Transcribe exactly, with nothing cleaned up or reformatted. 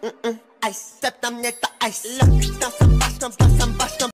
Mm-mm, ice, step tam nie ta ice. Look, tam sam basz, tam sam basz, tam